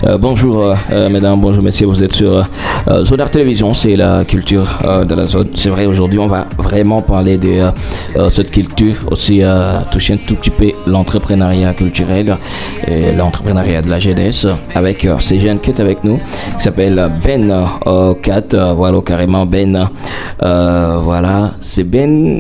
Bonjour mesdames, bonjour messieurs, vous êtes sur Sonar Télévision, c'est la culture de la zone. C'est vrai, aujourd'hui on va vraiment parler de cette culture, aussi toucher un tout petit peu l'entrepreneuriat culturel et l'entrepreneuriat de la jeunesse avec ces jeunes qui est avec nous, qui s'appelle Ben 4, voilà carrément Ben, voilà, c'est Ben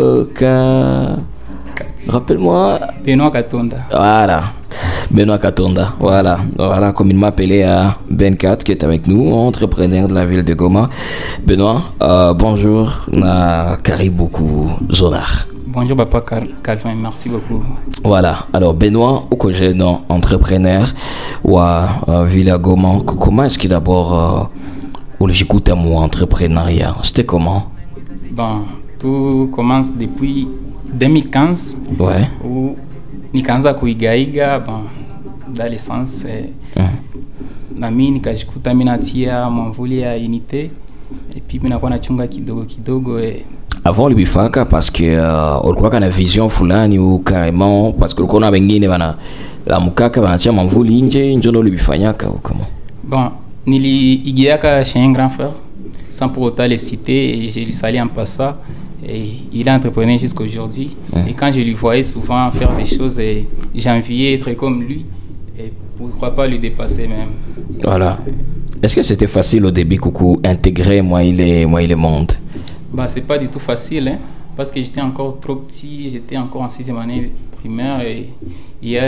rappelle-moi. Benoît Katonda. Voilà. Benoît Katonda, voilà, communément appelé à Ben 4 qui est avec nous, entrepreneur de la ville de Goma. Benoît, bonjour, Kariboku Zonar. Bonjour Papa Calvin, merci beaucoup. Voilà, alors Benoît, au côté entrepreneur ou à Ville Goma, comment est-ce que d'abord, j'écoute à mon entrepreneuriat, c'était comment? Bon, tout commence depuis 2015. Ouais. Où nikaanza kuigaiga bon, dans le sens nami nikajikuta mimi natia mwamvuli ya unité et puis mimi nakuwa nachunga kidogo avant ulibifaka parce que ulikuwa kana vision fulani ou carrément parce que ulikuwa na wengine wana la mukaka wanatia mwamvuli nje ndio ulibifanyaka ou comment? Bon, niliigiaka chez un grand frère sans pour autant le citer et je lui salue en passant. Et il est entrepreneur jusqu'à aujourd'hui. Et quand je lui voyais souvent faire des choses, j'enviais être comme lui. Et pourquoi pas lui dépasser même. Voilà. Est-ce que c'était facile au début, coucou, intégrer moi il est monde? Bah, c'est pas du tout facile, hein, parce que j'étais encore trop petit, j'étais encore en 6e année primaire. Et il y a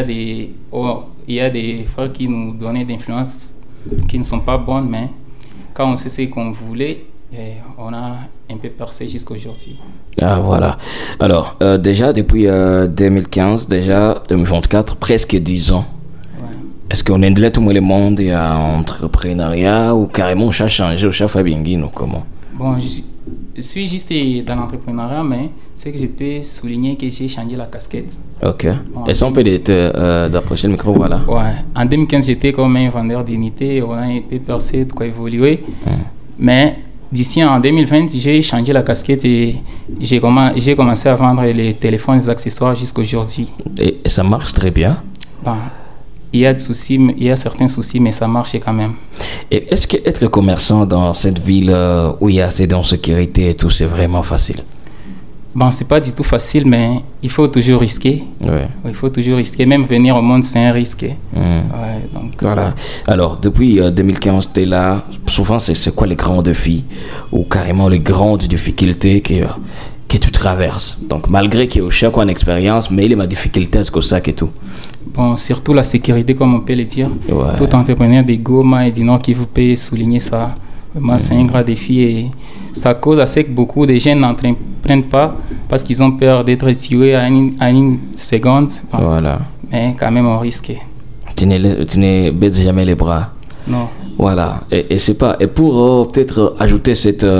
des frères qui nous donnaient des influences qui ne sont pas bonnes, mais quand on sait ce qu'on voulait, et on a un peu percé jusqu'à aujourd'hui. Ah voilà. Alors, déjà depuis 2015, déjà 2024, presque 10 ans. Ouais. Est-ce qu'on est de tout le monde et à entrepreneuriat ou carrément ça a changé au chef Abingui ou comment? Bon, je suis juste dans l'entrepreneuriat, mais c'est que je peux souligner que j'ai changé la casquette. Ok. Bon, est-ce qu'on peut d'approcher le micro, voilà? Ouais. En 2015, j'étais comme un vendeur d'unité, on a un peu percé, de quoi évoluer. Mais d'ici en 2020, j'ai changé la casquette et j'ai commencé à vendre les téléphones, les accessoires jusqu'à aujourd'hui. Et ça marche très bien? Bon, il y a des soucis, il y a certains soucis, mais ça marche quand même. Et est-ce qu'être commerçant dans cette ville où il y a assez d'insécurité et tout, c'est vraiment facile? Bon, c'est pas du tout facile, mais il faut toujours risquer. Ouais. Il faut toujours risquer. Même venir au monde, c'est un risque. Ouais, donc, voilà. Alors, depuis 2015, tu es là. Souvent, c'est quoi les grands défis ou carrément les grandes difficultés que tu traverses? Donc, malgré qu'il y a chaque fois une expérience, mais il y a des difficultés à ce que ça et tout. Bon, surtout la sécurité, comme on peut le dire. Ouais. Tout entrepreneur de Goma et du Nord qui vous peut souligner ça. Moi, c'est un grand défi et ça cause à ce que beaucoup de jeunes n'entreprennent pas parce qu'ils ont peur d'être tués à une seconde. Bon, voilà. Mais quand même, on risque. Tu ne baisses jamais les bras. Non. Voilà. Et c'est pas. Et pour peut-être ajouter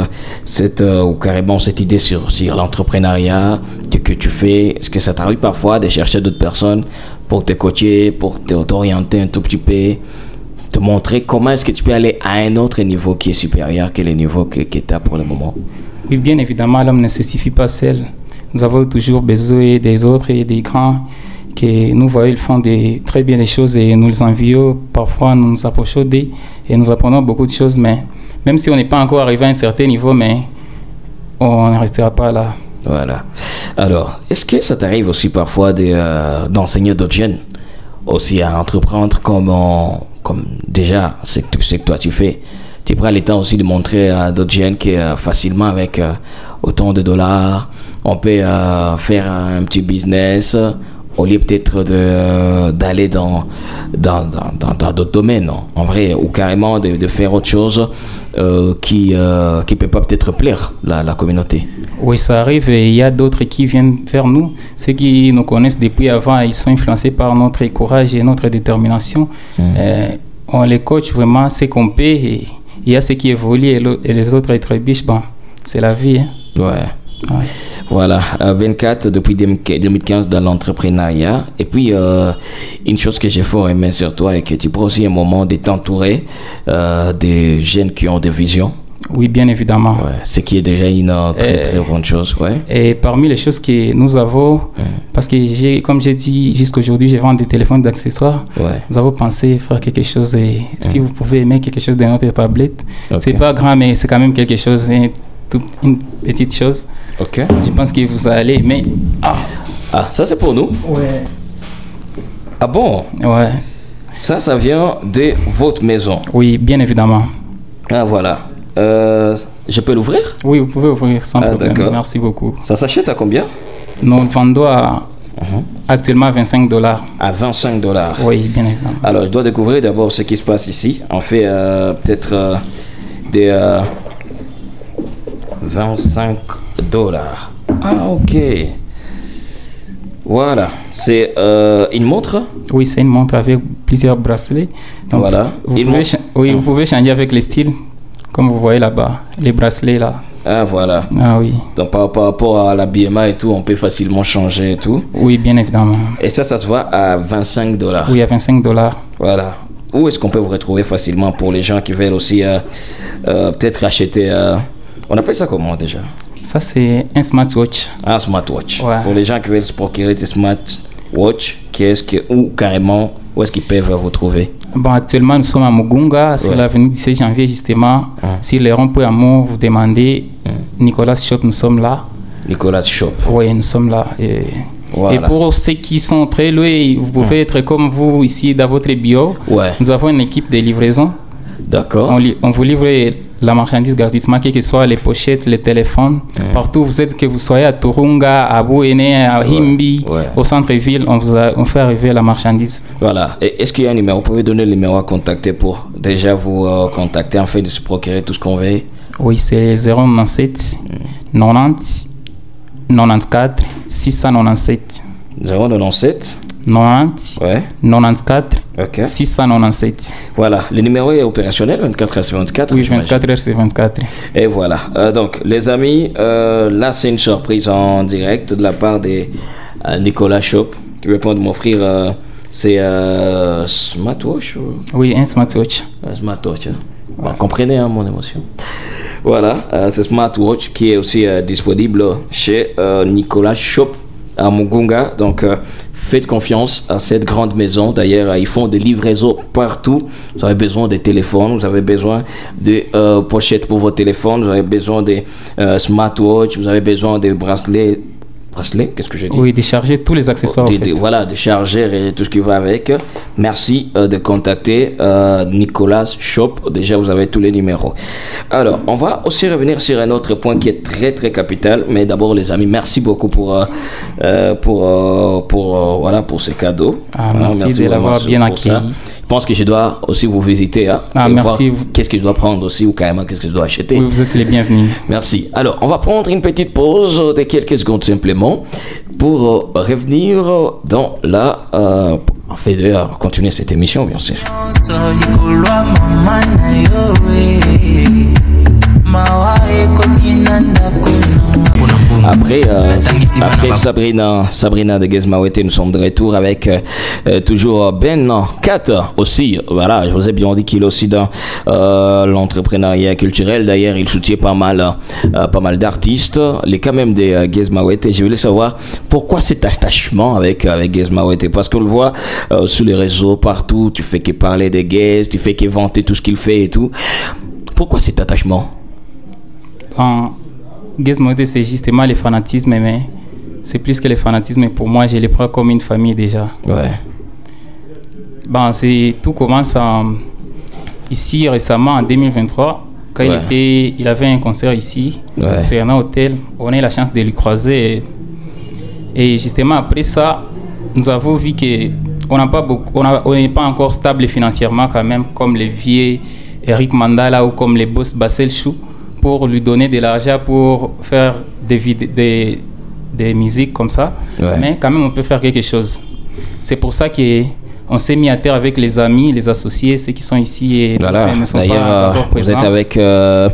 ou carrément cette idée sur l'entrepreneuriat que tu fais, est-ce que ça t'arrive parfois de chercher d'autres personnes pour te coacher, pour t'orienter un tout petit peu? Te montrer comment est-ce que tu peux aller à un autre niveau qui est supérieur que le niveau que tu as pour le moment? Oui, bien évidemment, l'homme ne se suffit pas seul. Nous avons toujours besoin des autres et des grands que nous voyons, ils font très bien des choses et nous les envions. Parfois, nous nous approchons d'eux et nous apprenons beaucoup de choses, mais même si on n'est pas encore arrivé à un certain niveau, mais on ne restera pas là. Voilà. Alors, est-ce que ça t'arrive aussi parfois d'enseigner d'autres jeunes aussi à entreprendre comme déjà ce que toi tu fais? Tu prends le temps aussi de montrer à d'autres jeunes que facilement avec autant de dollars on peut faire un petit business au lieu peut-être d'aller dans d'autres domaines, non? En vrai, ou carrément de faire autre chose qui peut pas peut-être plaire la communauté. Oui, ça arrive et il y a d'autres qui viennent vers nous. Ceux qui nous connaissent depuis avant, ils sont influencés par notre courage et notre détermination. On les coach vraiment ce qu'on peut et il y a ceux qui évoluent et les autres trébuchent. Bon, c'est la vie. Hein. Ouais. Voilà, 24 depuis 2015 dans l'entrepreneuriat. Et puis, une chose que j'ai fort aimé sur toi et que tu prends aussi un moment de t'entourer des jeunes qui ont des visions. Oui, bien évidemment. Ouais, ce qui est déjà une très bonne chose. Ouais. Et parmi les choses que nous avons, parce que comme j'ai dit, jusqu'aujourd'hui, je vends des téléphones d'accessoires. Ouais. Nous avons pensé faire quelque chose et si vous pouvez aimer quelque chose de notre tablette, c'est pas grand, mais c'est quand même quelque chose, une petite chose. Ok. Je pense que vous allez aimer. Ah, ça c'est pour nous? Ouais. Ah bon? Ouais. Ça vient de votre maison? Oui, bien évidemment. Ah voilà. Je peux l'ouvrir? Oui, vous pouvez ouvrir sans problème. D'accord. Merci beaucoup. Ça s'achète à combien? Nous vendons actuellement à $25. À $25. Oui, bien évidemment. Alors, je dois découvrir d'abord ce qui se passe ici. On fait peut-être des $25. Ah, ok. Voilà. C'est une montre? Oui, c'est une montre avec plusieurs bracelets. Donc, voilà. Vous pouvez changer avec les styles, comme vous voyez là-bas, les bracelets là. Ah, voilà. Ah oui. Donc, par rapport à l'habillement et tout, on peut facilement changer et tout. Oui, bien évidemment. Et ça se voit à $25. Oui, à $25. Voilà. Où est-ce qu'on peut vous retrouver facilement pour les gens qui veulent aussi peut-être acheter... on appelle ça comment déjà? Ça, c'est un smartwatch. Un smartwatch. Ouais. Pour les gens qui veulent se procurer des smartwatch, ou carrément, où est-ce qu'ils peuvent vous trouver? Bon, actuellement, nous sommes à Mugunga, sur l'avenue 17 janvier, justement. Sur les ronds-points Amour, vous demandez Nicolas Shop, nous sommes là. Nicolas Shop. Oui, nous sommes là. Voilà. Et pour ceux qui sont très loin, vous pouvez être comme vous ici dans votre bio. Ouais. Nous avons une équipe de livraison. D'accord. On vous livre la marchandise gratuitement, quelles que soient les pochettes, les téléphones. Partout où vous êtes, que vous soyez à Turunga, à Bouéné, à Himbi, au centre-ville, on fait arriver la marchandise. Voilà. Et est-ce qu'il y a un numéro? Vous pouvez donner le numéro à contacter pour déjà vous contacter, en fait, de se procurer tout ce qu'on veut? Oui, c'est 097 90 94 697. 097 90 94 697. Voilà, le numéro est opérationnel 24h/24. Oui, 24h/24. Et voilà. Donc, les amis, là, c'est une surprise en direct de la part de Nicolas Shop qui répond de m'offrir c'est smartwatch ou... Oui, un smartwatch. Un smartwatch. Bon, comprenez mon émotion. Voilà, c'est smartwatch qui est aussi disponible chez Nicolas Shop à Mugunga. Donc, faites confiance à cette grande maison. D'ailleurs, ils font des livraisons partout. Vous avez besoin de téléphones, vous avez besoin de pochettes pour vos téléphones, vous avez besoin de smartwatch, vous avez besoin de bracelets. Qu'est-ce que j'ai dit? Oui, décharger tous les accessoires. Voilà, des chargeurs et tout ce qui va avec. Merci de contacter Nicolas Shop. Déjà, vous avez tous les numéros. Alors, on va aussi revenir sur un autre point qui est très très capital. Mais d'abord, les amis, merci beaucoup pour ces cadeaux. Merci de l'avoir bien accueilli. Je pense que je dois aussi vous visiter. Merci. Qu'est-ce que je dois prendre aussi ou carrément qu'est-ce que je dois acheter. Oui, vous êtes les bienvenus. Merci. Alors, on va prendre une petite pause de quelques secondes simplement pour revenir dans la... en fait, de continuer cette émission, bien sûr. Après Sabrina de Guezmawete, nous sommes de retour avec toujours Ben Kat aussi. Voilà, je vous ai bien dit qu'il est aussi dans l'entrepreneuriat culturel. D'ailleurs, il soutient pas mal d'artistes. Les quand même des Guezmawete. Je voulais savoir pourquoi cet attachement avec Guezmawete, parce qu'on le voit sur les réseaux partout. Tu fais que parler des Guez, tu fais que vanter tout ce qu'il fait et tout. Pourquoi cet attachement? Guezmawete, c'est justement le fanatisme, mais c'est plus que le fanatisme. Pour moi, je les prends comme une famille déjà. Ouais. Tout commence ici récemment en 2023, quand il avait un concert ici, sur un hôtel. On a eu la chance de lui croiser. Et justement, après ça, nous avons vu qu'on n'est pas encore stable financièrement quand même, comme les vieux Eric Mandala ou comme les boss Bassel Chou, pour lui donner de l'argent pour faire des musiques comme ça. Ouais. Mais quand même, on peut faire quelque chose. C'est pour ça qu'on s'est mis à terre avec les amis, les associés, ceux qui sont ici et voilà. ne sont pas encore présents. Vous êtes avec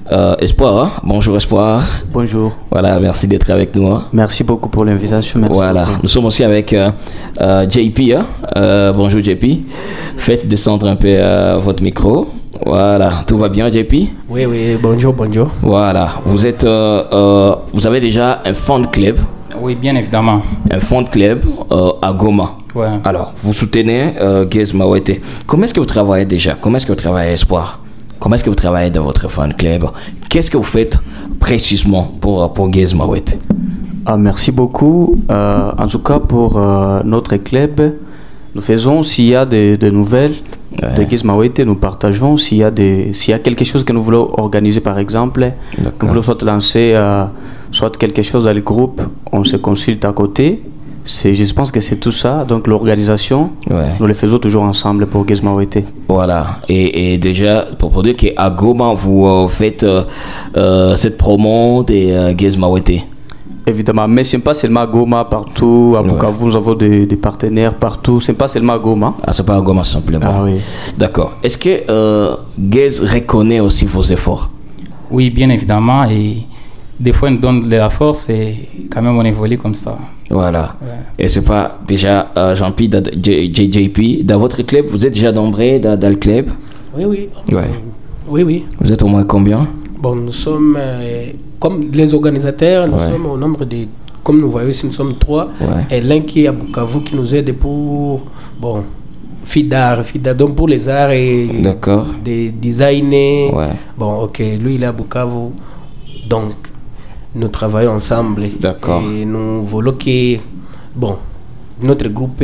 Espoir, hein? Bonjour Espoir. Bonjour. Voilà, merci d'être avec nous. Hein? Merci beaucoup pour l'invitation. Voilà, beaucoup. Nous sommes aussi avec JP. Hein? Bonjour JP. Faites descendre un peu votre micro. Voilà, tout va bien JP? Oui, bonjour. Voilà, vous avez déjà un fan club? Oui, bien évidemment. Un fan club à Goma. Ouais. Alors, vous soutenez Gaze Mawete. Comment est-ce que vous travaillez déjà? Comment est-ce que vous travaillez Espoir? Comment est-ce que vous travaillez dans votre fan club? Qu'est-ce que vous faites précisément pour Gaze Mawete? Merci beaucoup. En tout cas, pour notre club, nous faisons, s'il y a des nouvelles de Gaze Mawete, nous partageons. S'il y a quelque chose que nous voulons organiser, par exemple, nous voulons soit lancer soit quelque chose dans le groupe, on se consulte à côté. Je pense que c'est tout ça. Donc l'organisation, nous le faisons toujours ensemble pour Gaze Mawete. Voilà. Et déjà, pour dire qu'à Goma, vous faites cette promo de Gaze Mawete. Évidemment, mais ce n'est pas seulement à Goma, partout. À Bukavu, nous avons des partenaires partout. Ce n'est pas seulement à Goma. Ah, ce n'est pas à Goma simplement. Ah oui. D'accord. Est-ce que Gaze reconnaît aussi vos efforts? Oui, bien évidemment. Et des fois, ils nous donnent de la force et quand même, on évolue comme ça. Voilà. Ouais. Et c'est pas déjà Jean-Pierre, JP, dans votre club, vous êtes déjà nombreux dans le club? Oui. Ouais. Oui. Vous êtes au moins combien? Bon, nous sommes, comme les organisateurs, nous sommes au nombre de, comme nous voyons ici, nous sommes 3. Ouais. Et l'un qui est à Bukavu qui nous aide pour, bon, FIDAR, donc pour les arts et des designers. Ouais. Bon, ok, lui il est à Bukavu. Donc, nous travaillons ensemble. D'accord. Et nous voulons que, bon, notre groupe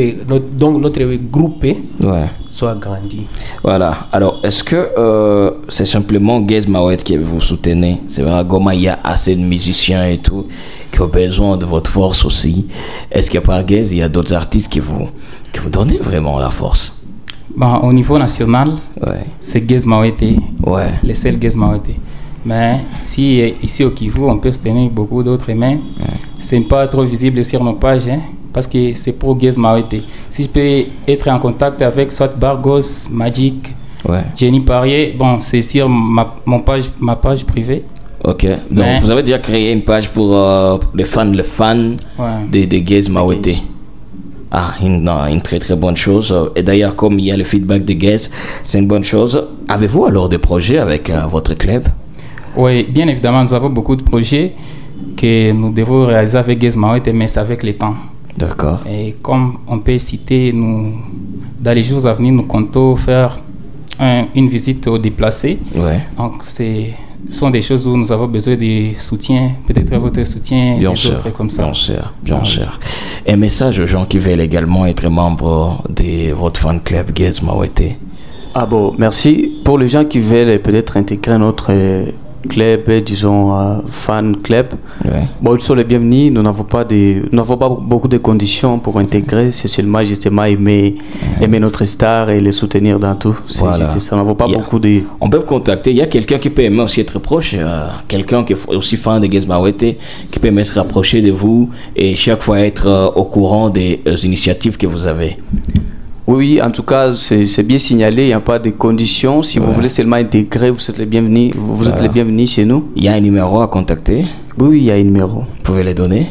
soit grandi. Voilà. Alors, est-ce que c'est simplement Gaze Mawete que vous soutenez? C'est vrai, à Goma, il y a assez de musiciens et tout qui ont besoin de votre force aussi. Est-ce qu'à part Gaze, il y a d'autres artistes qui vous donnent vraiment la force? Bon, au niveau national, c'est Gaze Mawete. Ouais. Le seul Gaze Mawete. Mais si ici au Kivu, on peut soutenir beaucoup d'autres, mais ce n'est pas trop visible sur nos pages, hein, parce que c'est pour Gaze Mawete. Si je peux être en contact avec soit Bargos, Magic, Jenny Parier, bon, c'est sur ma page privée. Ok, donc vous avez déjà créé une page pour les fans de Gaze Mawete. Ah, une très très bonne chose. Et d'ailleurs, comme il y a le feedback de Gaze, c'est une bonne chose. Avez-vous alors des projets avec votre club? Oui, bien évidemment, nous avons beaucoup de projets que nous devons réaliser avec Gaze Mawete, mais c'est avec le temps. D'accord. Et comme on peut citer, dans les jours à venir, nous comptons faire une visite aux déplacés. Ouais. Donc, ce sont des choses où nous avons besoin de soutien, peut-être votre soutien, bien sûr, autres comme ça. Bien sûr. Un message aux gens qui veulent également être membres de votre fan club Gaze Mawete. Ah bon, merci. Pour les gens qui veulent peut-être intégrer notre club, disons fan club, bon, ils sont les bienvenus. Nous n'avons pas beaucoup de conditions pour intégrer. C'est seulement justement aimer notre star et les soutenir dans tout. Voilà. Ça, nous n'avons pas beaucoup de... On peut vous contacter. Il y a quelqu'un qui peut aimer aussi être proche, quelqu'un qui est aussi fan de Gaze Mawete, qui peut aimer se rapprocher de vous et chaque fois être au courant des initiatives que vous avez. Oui, en tout cas, c'est bien signalé, il n'y a pas de conditions. Si vous voulez seulement intégrer, vous êtes les bienvenus, êtes les bienvenus chez nous. Il y a un numéro à contacter? Oui, il y a un numéro. Vous pouvez les donner?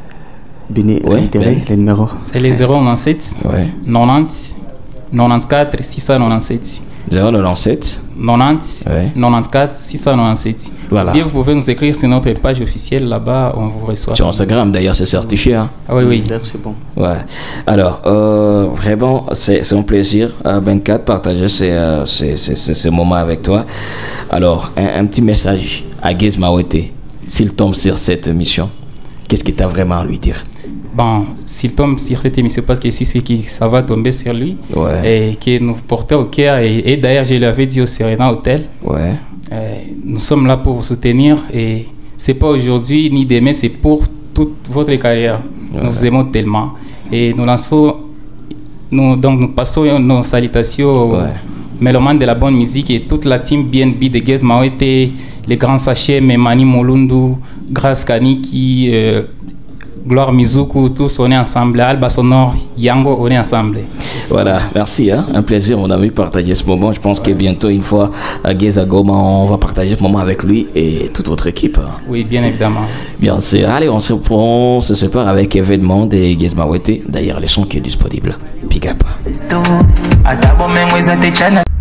Les numéros. C'est les 097 90 94 697. 097 90 94 697. Voilà. Bien, vous pouvez nous écrire sur notre page officielle, là-bas, on vous reçoit. Sur Instagram, d'ailleurs, c'est certifié. Hein? Ah oui. C'est bon. Ouais. Alors, vraiment, c'est un plaisir, Ben4, partager ces moments avec toi. Alors, un petit message à Gaze Mawete, s'il tombe sur cette émission, qu'est-ce que tu as vraiment à lui dire? Bon, s'il tombe sur cette émission, parce que c'est que ça va tomber sur lui, et que nous portons au cœur, et d'ailleurs je l'avais dit au Serena Hotel, nous sommes là pour vous soutenir, et c'est pas aujourd'hui ni demain, c'est pour toute votre carrière. Nous vous aimons tellement, et nous passons nos salutations aux mélomanes de la bonne musique et toute la team BNB de Gaze Mawete, les grands sachets, Memani Molundu, Grace Kaniki, Gloire Mizuku, tous on est ensemble. Alba Sonore, Yango, on est ensemble. Voilà, merci. Hein? Un plaisir, mon ami, partager ce moment. Je pense que bientôt, une fois à Geza Goma, on va partager ce moment avec lui et toute votre équipe. Oui, bien évidemment. Bien sûr. Allez, on se sépare avec événement de Gizma Wete. D'ailleurs, les sons qui est disponible. Big up.